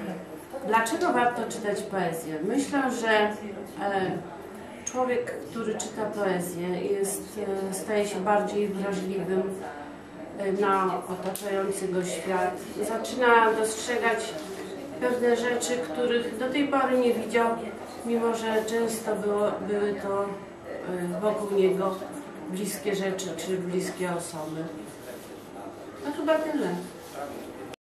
Dlaczego warto czytać poezję? Myślę, że człowiek, który czyta poezję, staje się bardziej wrażliwym na otaczający go świat. Zaczyna dostrzegać pewne rzeczy, których do tej pory nie widział, mimo że często były to wokół niego bliskie rzeczy czy bliskie osoby. No chyba tyle.